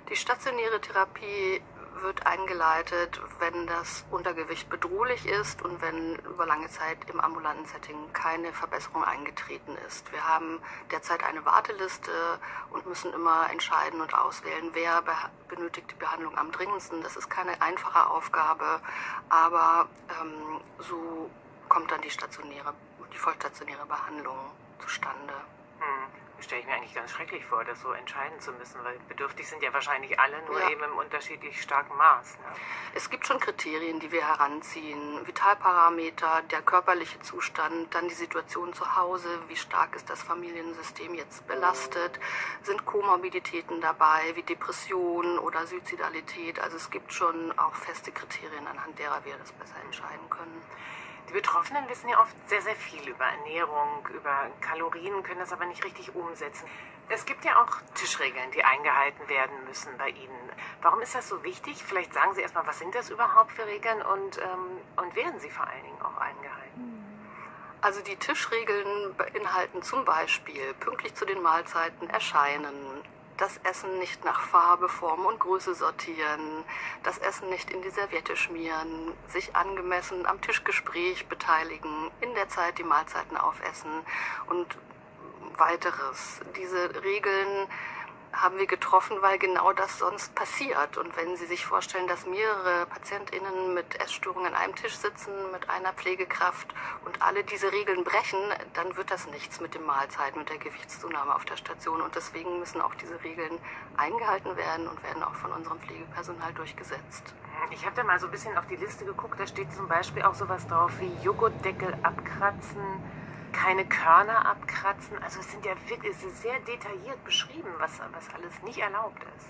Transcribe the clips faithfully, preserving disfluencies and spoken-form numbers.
Die stationäre Therapie wird eingeleitet, wenn das Untergewicht bedrohlich ist und wenn über lange Zeit im ambulanten Setting keine Verbesserung eingetreten ist. Wir haben derzeit eine Warteliste und müssen immer entscheiden und auswählen, wer benötigt die Behandlung am dringendsten. Das ist keine einfache Aufgabe, aber ähm, so kommt dann die stationäre, die vollstationäre Behandlung zustande. Hm. Stelle ich mir eigentlich ganz schrecklich vor, das so entscheiden zu müssen, weil bedürftig sind ja wahrscheinlich alle, nur ja. eben im unterschiedlich starken Maß. Ne? Es gibt schon Kriterien, die wir heranziehen. Vitalparameter, der körperliche Zustand, dann die Situation zu Hause, wie stark ist das Familiensystem jetzt belastet, sind Komorbiditäten dabei, wie Depression oder Suizidalität. Also es gibt schon auch feste Kriterien, anhand derer wir das besser entscheiden können. Die Betroffenen wissen ja oft sehr, sehr viel über Ernährung, über Kalorien, können das aber nicht richtig umsetzen. Es gibt ja auch Tischregeln, die eingehalten werden müssen bei Ihnen. Warum ist das so wichtig? Vielleicht sagen Sie erstmal, was sind das überhaupt für Regeln und, ähm, und werden sie vor allen Dingen auch eingehalten? Also die Tischregeln beinhalten zum Beispiel pünktlich zu den Mahlzeiten erscheinen, das Essen nicht nach Farbe, Form und Größe sortieren, das Essen nicht in die Serviette schmieren, sich angemessen am Tischgespräch beteiligen, in der Zeit die Mahlzeiten aufessen und weiteres. Diese Regeln haben wir getroffen, weil genau das sonst passiert. Und wenn Sie sich vorstellen, dass mehrere PatientInnen mit Essstörungen an einem Tisch sitzen, mit einer Pflegekraft und alle diese Regeln brechen, dann wird das nichts mit den Mahlzeiten und der Gewichtszunahme auf der Station. Und deswegen müssen auch diese Regeln eingehalten werden und werden auch von unserem Pflegepersonal durchgesetzt. Ich habe da mal so ein bisschen auf die Liste geguckt, da steht zum Beispiel auch sowas drauf wie Joghurtdeckel abkratzen, keine Körner abkratzen. Also es sind ja wirklich, es ist sehr detailliert beschrieben, was, was alles nicht erlaubt ist.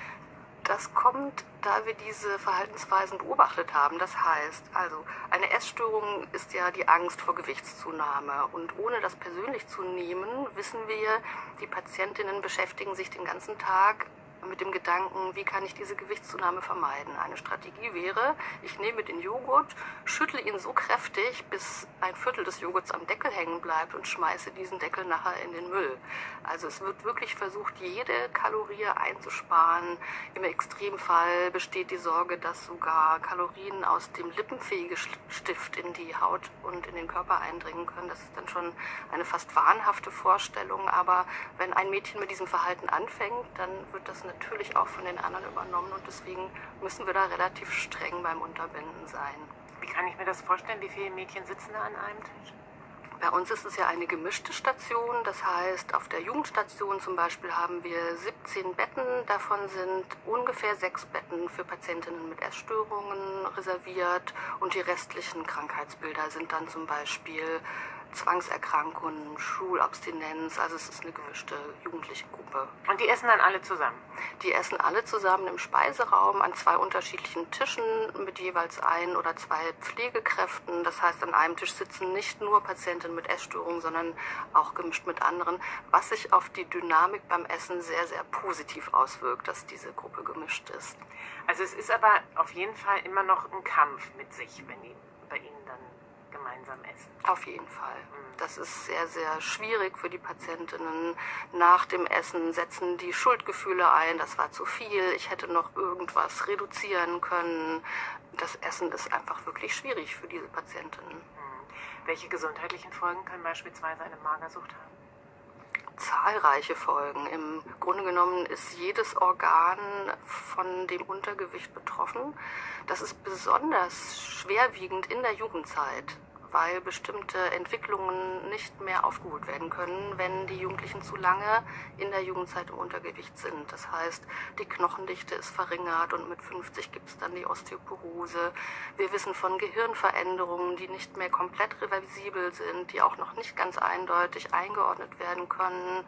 Das kommt, da wir diese Verhaltensweisen beobachtet haben. Das heißt, also eine Essstörung ist ja die Angst vor Gewichtszunahme. Und ohne das persönlich zu nehmen, wissen wir, die Patientinnen beschäftigen sich den ganzen Tag mit dem Gedanken, wie kann ich diese Gewichtszunahme vermeiden. Eine Strategie wäre, ich nehme den Joghurt, schüttle ihn so kräftig, bis ein Viertel des Joghurts am Deckel hängen bleibt und schmeiße diesen Deckel nachher in den Müll. Also es wird wirklich versucht, jede Kalorie einzusparen. Im Extremfall besteht die Sorge, dass sogar Kalorien aus dem Lippenpflegestift in die Haut und in den Körper eindringen können. Das ist dann schon eine fast wahnhafte Vorstellung, aber wenn ein Mädchen mit diesem Verhalten anfängt, dann wird das natürlich auch von den anderen übernommen und deswegen müssen wir da relativ streng beim Unterbinden sein. Wie kann ich mir das vorstellen? Wie viele Mädchen sitzen da an einem Tisch? Bei uns ist es ja eine gemischte Station, das heißt, auf der Jugendstation zum Beispiel haben wir siebzehn Betten, davon sind ungefähr sechs Betten für Patientinnen mit Essstörungen reserviert und die restlichen Krankheitsbilder sind dann zum Beispiel Zwangserkrankungen, Schulabstinenz, also es ist eine gemischte jugendliche Gruppe. Und die essen dann alle zusammen? Die essen alle zusammen im Speiseraum an zwei unterschiedlichen Tischen mit jeweils ein oder zwei Pflegekräften. Das heißt, an einem Tisch sitzen nicht nur Patienten mit Essstörungen, sondern auch gemischt mit anderen, was sich auf die Dynamik beim Essen sehr, sehr positiv auswirkt, dass diese Gruppe gemischt ist. Also es ist aber auf jeden Fall immer noch ein Kampf mit sich, wenn die bei Ihnen dann gemeinsam essen. Auf jeden Fall. Das ist sehr, sehr schwierig für die Patientinnen. Nach dem Essen setzen die Schuldgefühle ein, das war zu viel, ich hätte noch irgendwas reduzieren können. Das Essen ist einfach wirklich schwierig für diese Patientinnen. Hm. Welche gesundheitlichen Folgen kann beispielsweise eine Magersucht haben? Zahlreiche Folgen. Im Grunde genommen ist jedes Organ von dem Untergewicht betroffen. Das ist besonders schwerwiegend in der Jugendzeit, weil bestimmte Entwicklungen nicht mehr aufgeholt werden können, wenn die Jugendlichen zu lange in der Jugendzeit im Untergewicht sind. Das heißt, die Knochendichte ist verringert und mit fünfzig gibt es dann die Osteoporose. Wir wissen von Gehirnveränderungen, die nicht mehr komplett reversibel sind, die auch noch nicht ganz eindeutig eingeordnet werden können.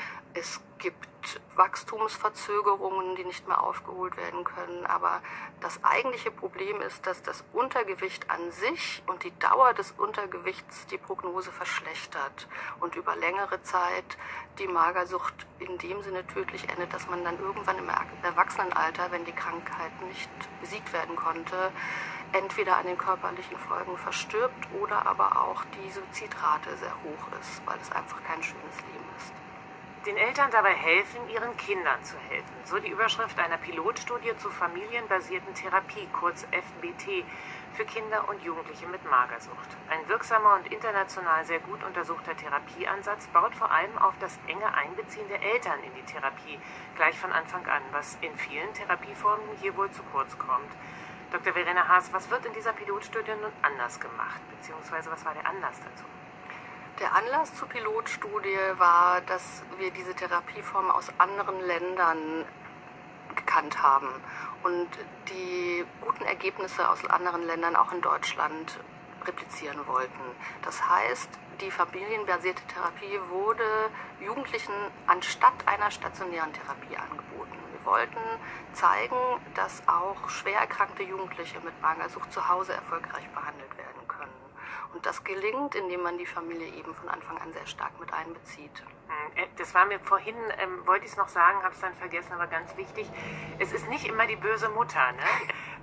Es gibt Wachstumsverzögerungen, die nicht mehr aufgeholt werden können. Aber das eigentliche Problem ist, dass das Untergewicht an sich und die Dauer des Untergewichts die Prognose verschlechtert und über längere Zeit die Magersucht in dem Sinne tödlich endet, dass man dann irgendwann im Erwachsenenalter, wenn die Krankheit nicht besiegt werden konnte, entweder an den körperlichen Folgen verstirbt oder aber auch die Suizidrate sehr hoch ist, weil es einfach kein schönes Leben ist. Den Eltern dabei helfen, ihren Kindern zu helfen. So die Überschrift einer Pilotstudie zur familienbasierten Therapie, kurz F B T, für Kinder und Jugendliche mit Magersucht. Ein wirksamer und international sehr gut untersuchter Therapieansatz baut vor allem auf das enge Einbeziehen der Eltern in die Therapie gleich von Anfang an, was in vielen Therapieformen hier wohl zu kurz kommt. Doktor Verena Haas, was wird in dieser Pilotstudie nun anders gemacht, beziehungsweise was war der Anlass dazu? Der Anlass zur Pilotstudie war, dass wir diese Therapieform aus anderen Ländern gekannt haben und die guten Ergebnisse aus anderen Ländern auch in Deutschland replizieren wollten. Das heißt, die familienbasierte Therapie wurde Jugendlichen anstatt einer stationären Therapie angeboten. Wir wollten zeigen, dass auch schwer erkrankte Jugendliche mit Magersucht zu Hause erfolgreich behandelt werden können. Und das gelingt, indem man die Familie eben von Anfang an sehr stark mit einbezieht. Das war mir vorhin, ähm, wollte ich es noch sagen, habe es dann vergessen, aber ganz wichtig, es ist nicht immer die böse Mutter, ne?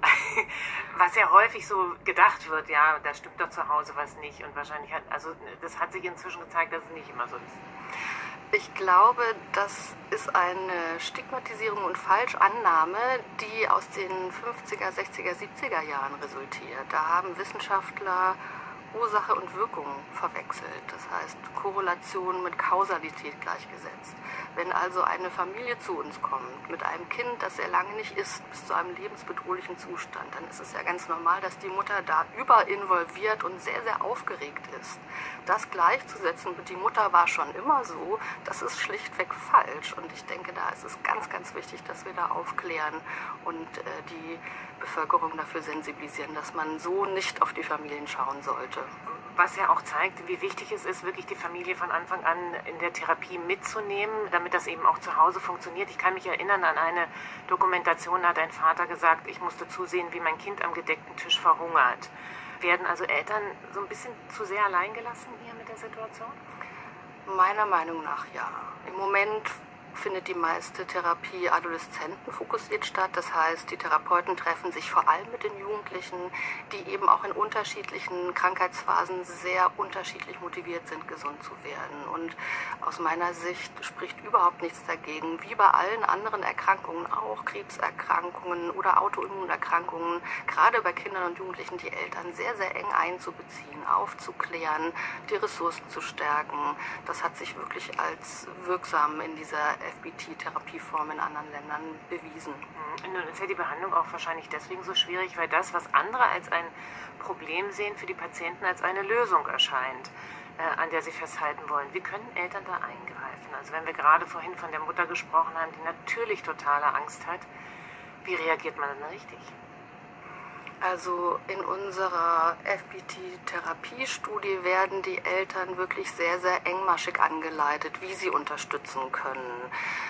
Was ja häufig so gedacht wird, ja, da stimmt doch zu Hause was nicht und wahrscheinlich hat, also das hat sich inzwischen gezeigt, dass es nicht immer so ist. Ich glaube, das ist eine Stigmatisierung und Falschannahme, die aus den fünfziger, sechziger, siebziger Jahren resultiert. Da haben Wissenschaftler Ursache und Wirkung verwechselt, das heißt Korrelation mit Kausalität gleichgesetzt. Wenn also eine Familie zu uns kommt mit einem Kind, das sehr lange nicht isst, bis zu einem lebensbedrohlichen Zustand, dann ist es ja ganz normal, dass die Mutter da überinvolviert und sehr, sehr aufgeregt ist. Das gleichzusetzen mit die Mutter war schon immer so, das ist schlichtweg falsch. Und ich denke, da ist es ganz, ganz wichtig, dass wir da aufklären und äh, die Bevölkerung dafür sensibilisieren, dass man so nicht auf die Familien schauen sollte. Was ja auch zeigt, wie wichtig es ist, wirklich die Familie von Anfang an in der Therapie mitzunehmen, damit das eben auch zu Hause funktioniert. Ich kann mich erinnern an eine Dokumentation, da hat ein Vater gesagt, ich musste zusehen, wie mein Kind am gedeckten Tisch verhungert. Werden also Eltern so ein bisschen zu sehr allein gelassen hier mit der Situation? Meiner Meinung nach ja. Im Moment findet die meiste Therapie adoleszentenfokussiert statt. Das heißt, die Therapeuten treffen sich vor allem mit den Jugendlichen, die eben auch in unterschiedlichen Krankheitsphasen sehr unterschiedlich motiviert sind, gesund zu werden. Und aus meiner Sicht spricht überhaupt nichts dagegen, wie bei allen anderen Erkrankungen, auch Krebserkrankungen oder Autoimmunerkrankungen, gerade bei Kindern und Jugendlichen die Eltern sehr, sehr eng einzubeziehen, aufzuklären, die Ressourcen zu stärken. Das hat sich wirklich als wirksam in dieser F B T-Therapieform in anderen Ländern bewiesen. Nun ist ja die Behandlung auch wahrscheinlich deswegen so schwierig, weil das, was andere als ein Problem sehen, für die Patienten als eine Lösung erscheint, äh, an der sie festhalten wollen. Wie können Eltern da eingreifen? Also wenn wir gerade vorhin von der Mutter gesprochen haben, die natürlich totale Angst hat, wie reagiert man dann richtig? Also in unserer F B T-Therapiestudie werden die Eltern wirklich sehr, sehr engmaschig angeleitet, wie sie unterstützen können.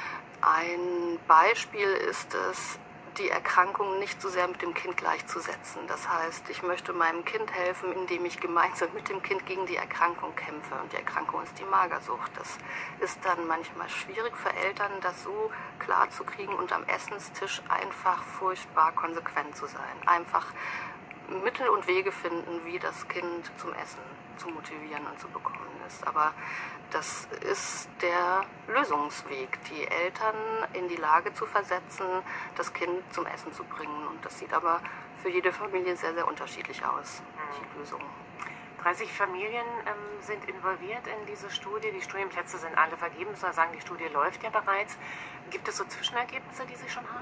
Ein Beispiel ist es, die Erkrankung nicht so sehr mit dem Kind gleichzusetzen. Das heißt, ich möchte meinem Kind helfen, indem ich gemeinsam mit dem Kind gegen die Erkrankung kämpfe. Und die Erkrankung ist die Magersucht. Das ist dann manchmal schwierig für Eltern, das so klar zu kriegen und am Essenstisch einfach furchtbar konsequent zu sein. Einfach Mittel und Wege finden, wie das Kind zum Essen zu motivieren und zu bekommen ist. Aber das ist der Lösungsweg, die Eltern in die Lage zu versetzen, das Kind zum Essen zu bringen. Und das sieht aber für jede Familie sehr, sehr unterschiedlich aus, die Lösung. dreißig Familien ähm, sind involviert in diese Studie. Die Studienplätze sind alle vergeben. Ich soll sagen, die Studie läuft ja bereits. Gibt es so Zwischenergebnisse, die Sie schon haben?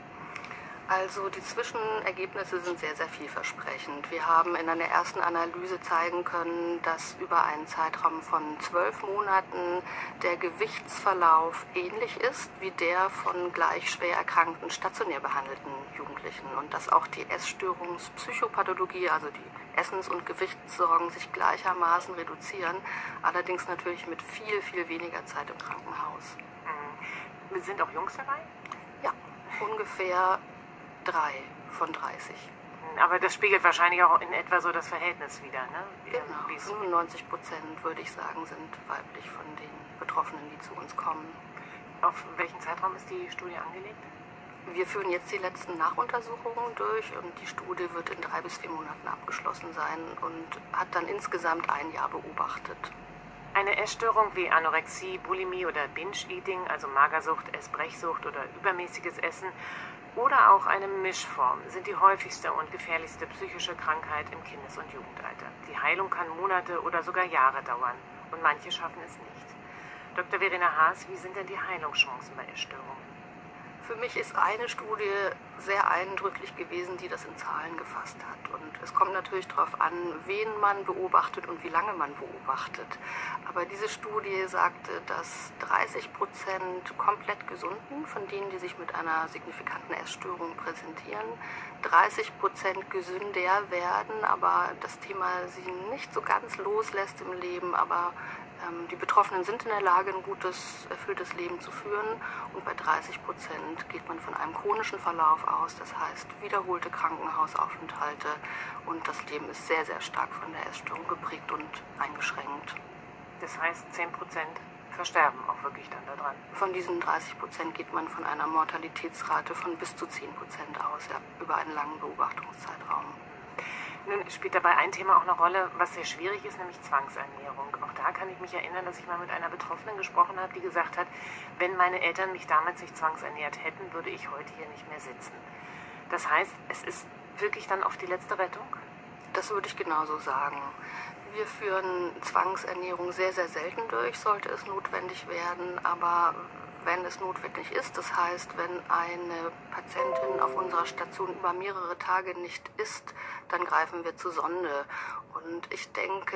Also die Zwischenergebnisse sind sehr, sehr vielversprechend. Wir haben in einer ersten Analyse zeigen können, dass über einen Zeitraum von zwölf Monaten der Gewichtsverlauf ähnlich ist wie der von gleich schwer erkrankten stationär behandelten Jugendlichen und dass auch die Essstörungspsychopathologie, also die Essens- und Gewichtssorgen, sich gleichermaßen reduzieren, allerdings natürlich mit viel, viel weniger Zeit im Krankenhaus. Mhm. Sind auch Jungs dabei? Ja, ungefähr drei von dreißig. Aber das spiegelt wahrscheinlich auch in etwa so das Verhältnis wider, ne? Genau, fünfundneunzig Prozent würde ich sagen, sind weiblich von den Betroffenen, die zu uns kommen. Auf welchen Zeitraum ist die Studie angelegt? Wir führen jetzt die letzten Nachuntersuchungen durch und die Studie wird in drei bis vier Monaten abgeschlossen sein und hat dann insgesamt ein Jahr beobachtet. Eine Essstörung wie Anorexie, Bulimie oder Binge-Eating, also Magersucht, Essbrechsucht oder übermäßiges Essen, oder auch eine Mischform sind die häufigste und gefährlichste psychische Krankheit im Kindes- und Jugendalter. Die Heilung kann Monate oder sogar Jahre dauern und manche schaffen es nicht. Doktor Verena Haas, wie sind denn die Heilungschancen bei Essstörungen? Für mich ist eine Studie sehr eindrücklich gewesen, die das in Zahlen gefasst hat. Und es kommt natürlich darauf an, wen man beobachtet und wie lange man beobachtet. Aber diese Studie sagte, dass dreißig Prozent komplett Gesunden, von denen, die sich mit einer signifikanten Essstörung präsentieren, dreißig Prozent gesünder werden, aber das Thema sie nicht so ganz loslässt im Leben, aber die Betroffenen sind in der Lage, ein gutes, erfülltes Leben zu führen, und bei dreißig Prozent geht man von einem chronischen Verlauf aus, das heißt wiederholte Krankenhausaufenthalte, und das Leben ist sehr, sehr stark von der Essstörung geprägt und eingeschränkt. Das heißt, zehn Prozent versterben auch wirklich dann daran? Von diesen dreißig Prozent geht man von einer Mortalitätsrate von bis zu zehn Prozent aus, ja, über einen langen Beobachtungszeitraum. Nun spielt dabei ein Thema auch eine Rolle, was sehr schwierig ist, nämlich Zwangsernährung. Auch da kann ich mich erinnern, dass ich mal mit einer Betroffenen gesprochen habe, die gesagt hat, wenn meine Eltern mich damals nicht zwangsernährt hätten, würde ich heute hier nicht mehr sitzen. Das heißt, es ist wirklich dann oft die letzte Rettung? Das würde ich genauso sagen. Wir führen Zwangsernährung sehr, sehr selten durch, sollte es notwendig werden, aber wenn es notwendig ist, das heißt, wenn eine Patientin auf unserer Station über mehrere Tage nicht isst, dann greifen wir zur Sonde. Und ich denke,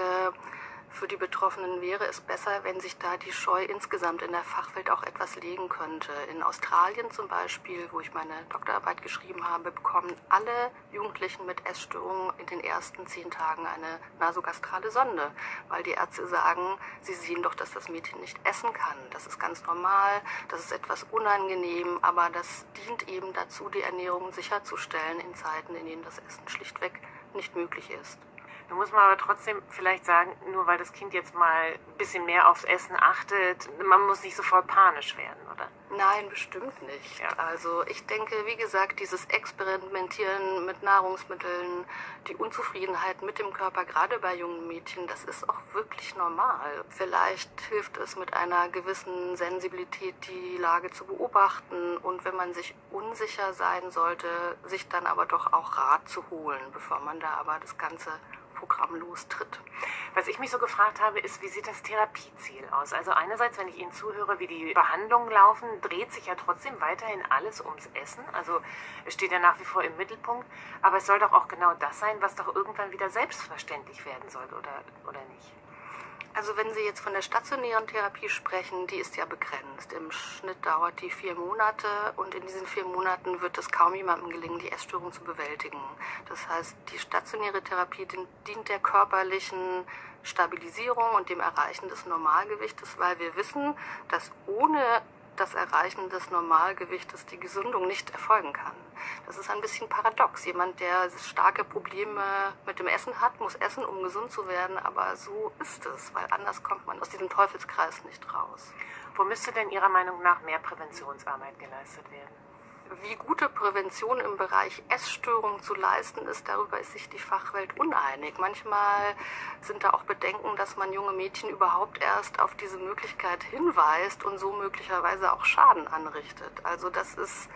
für die Betroffenen wäre es besser, wenn sich da die Scheu insgesamt in der Fachwelt auch etwas legen könnte. In Australien zum Beispiel, wo ich meine Doktorarbeit geschrieben habe, bekommen alle Jugendlichen mit Essstörungen in den ersten zehn Tagen eine nasogastrale Sonde, weil die Ärzte sagen, sie sehen doch, dass das Mädchen nicht essen kann. Das ist ganz normal, das ist etwas unangenehm, aber das dient eben dazu, die Ernährung sicherzustellen in Zeiten, in denen das Essen schlichtweg nicht möglich ist. Da muss man aber trotzdem vielleicht sagen, nur weil das Kind jetzt mal ein bisschen mehr aufs Essen achtet, man muss nicht sofort panisch werden, oder? Nein, bestimmt nicht. Ja. Also ich denke, wie gesagt, dieses Experimentieren mit Nahrungsmitteln, die Unzufriedenheit mit dem Körper, gerade bei jungen Mädchen, das ist auch wirklich normal. Vielleicht hilft es mit einer gewissen Sensibilität, die Lage zu beobachten, und wenn man sich unsicher sein sollte, sich dann aber doch auch Rat zu holen, bevor man da aber das Ganze Programm lostritt. Was ich mich so gefragt habe, ist, wie sieht das Therapieziel aus? Also einerseits, wenn ich Ihnen zuhöre, wie die Behandlungen laufen, dreht sich ja trotzdem weiterhin alles ums Essen. Also es steht ja nach wie vor im Mittelpunkt. Aber es soll doch auch genau das sein, was doch irgendwann wieder selbstverständlich werden soll, oder, oder nicht? Also wenn Sie jetzt von der stationären Therapie sprechen, die ist ja begrenzt. Im Schnitt dauert die vier Monate, und in diesen vier Monaten wird es kaum jemandem gelingen, die Essstörung zu bewältigen. Das heißt, die stationäre Therapie dient der körperlichen Stabilisierung und dem Erreichen des Normalgewichtes, weil wir wissen, dass ohne das Erreichen des Normalgewichtes die Gesundung nicht erfolgen kann. Das ist ein bisschen paradox. Jemand, der starke Probleme mit dem Essen hat, muss essen, um gesund zu werden, aber so ist es, weil anders kommt man aus diesem Teufelskreis nicht raus. Wo müsste denn Ihrer Meinung nach mehr Präventionsarbeit geleistet werden? Wie gute Prävention im Bereich Essstörung zu leisten ist, darüber ist sich die Fachwelt uneinig. Manchmal sind da auch Bedenken, dass man junge Mädchen überhaupt erst auf diese Möglichkeit hinweist und so möglicherweise auch Schaden anrichtet. Also das ist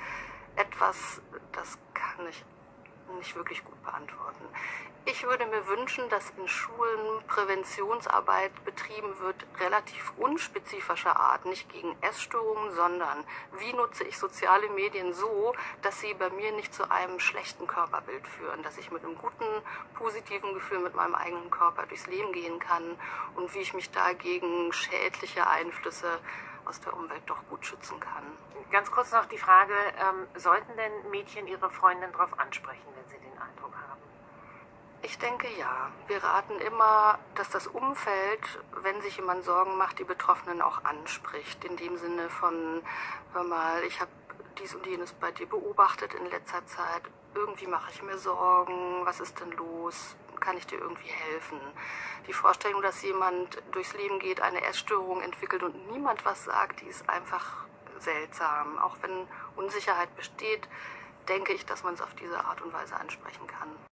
etwas, das kann ich nicht wirklich gut beantworten. Ich würde mir wünschen, dass in Schulen Präventionsarbeit betrieben wird, relativ unspezifischer Art, nicht gegen Essstörungen, sondern wie nutze ich soziale Medien so, dass sie bei mir nicht zu einem schlechten Körperbild führen, dass ich mit einem guten, positiven Gefühl mit meinem eigenen Körper durchs Leben gehen kann, und wie ich mich da gegen schädliche Einflüsse aus der Umwelt doch gut schützen kann. Ganz kurz noch die Frage, ähm, sollten denn Mädchen ihre Freundin darauf ansprechen, wenn sie den Eindruck haben? Ich denke ja. Wir raten immer, dass das Umfeld, wenn sich jemand Sorgen macht, die Betroffenen auch anspricht. In dem Sinne von, hör mal, ich habe dies und jenes bei dir beobachtet in letzter Zeit. Irgendwie mache ich mir Sorgen. Was ist denn los? Kann ich dir irgendwie helfen? Die Vorstellung, dass jemand durchs Leben geht, eine Essstörung entwickelt und niemand was sagt, die ist einfach seltsam. Auch wenn Unsicherheit besteht, denke ich, dass man es auf diese Art und Weise ansprechen kann.